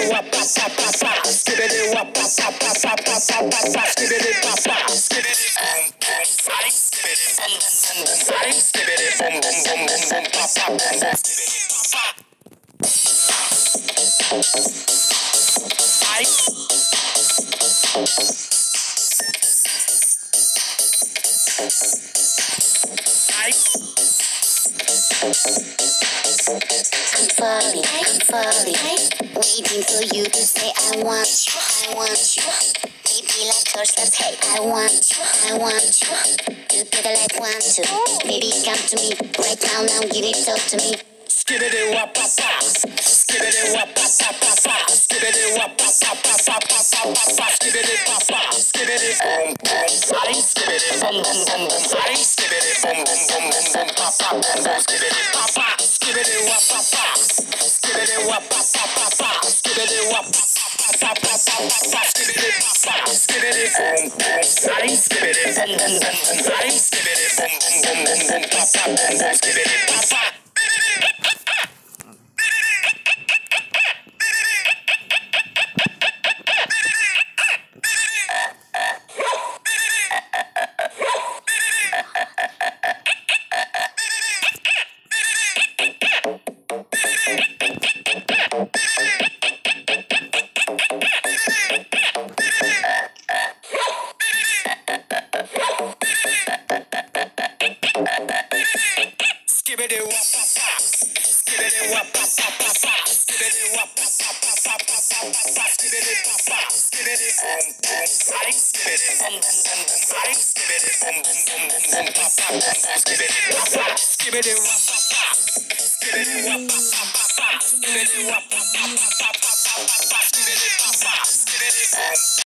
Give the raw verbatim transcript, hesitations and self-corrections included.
Skibbity wop pop pop pop pop. Skibbity wop pop pop pop pop pop pop pop pop. Skibbity pop pop. Skibbity boom boom body. Skibbity boom boom boom body. Skibbity boom boom boom boom boom pop pop boom boom. Skibbity pop pop. I. I. I'm falling, I'm falling, waiting for you to say I want you, I want you. Baby like horses, hey, I want you, I want you. Together like one, two. Baby come to me, right now, now give it all to me. Skibbity wop pop pop. Skibbity wop pop pop pop pop. Skibbity wop pop pop pop pop pop pop pop pop. Skibbity pop pop. Skibbity boom boom body. Skibbity boom boom boom boom body. Skibbity boom boom boom boom boom pop pop boom boom. Skibbity pop pop. Skibbity wop pop pop. Skibbity wop pop pop pop pop. Skibbity wop pop pop pop pop pop pop. Skibbity pop pop. Skibbity boom boom body. Skibbity boom boom boom boom body. Skibbity boom boom boom boom boom pop pop boom boom. Skibbity pop pop. Skibbity wop pop pop. Skibbity wop pop pop pop pop. Skibbity wop pop pop pop pop pop pop pop. Skibbity pop pop. Skibbity boom boom body. Skibbity boom boom boom boom body. Skibbity boom boom boom boom boom pop pop boom boom. Skibbity pop pop. Skibbity wop pop pop. Skibbity wop pop pop pop pop. Skibbity wop pop pop pop pop pop pop pop. Skibbity pop pop. Skibbity boom.